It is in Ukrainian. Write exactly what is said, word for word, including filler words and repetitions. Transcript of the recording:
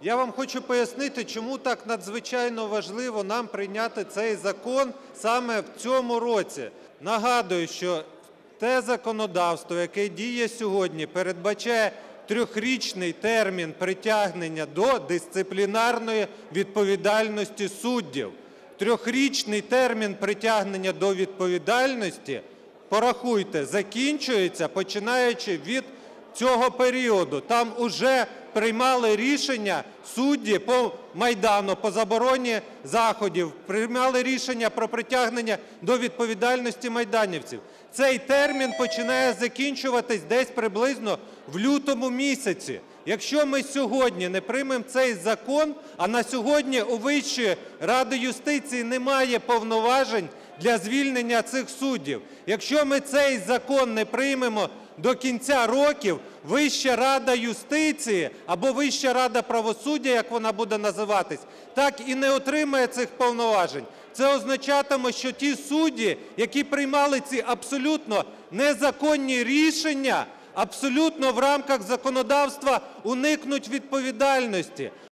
Я вам хочу пояснити, чому так надзвичайно важливо нам прийняти цей закон саме в цьому році. Нагадую, що те законодавство, яке діє сьогодні, передбачає трьохрічний термін притягнення до дисциплінарної відповідальності суддів. Трьохрічний термін притягнення до відповідальності, порахуйте, закінчується, починаючи від цього періоду. Там уже приймали рішення судді по Майдану, по забороні заходів, приймали рішення про притягнення до відповідальності майданівців. Цей термін починає закінчуватись десь приблизно в лютому місяці. Якщо ми сьогодні не приймемо цей закон, а на сьогодні у Вищої ради юстиції немає повноважень для звільнення цих суддів. Якщо ми цей закон не приймемо до кінця років, Вища рада юстиції або Вища рада правосуддя, як вона буде називатись, так і не отримає цих повноважень. Це означатиме, що ті судді, які приймали ці абсолютно незаконні рішення, абсолютно в рамках законодавства уникнуть відповідальності.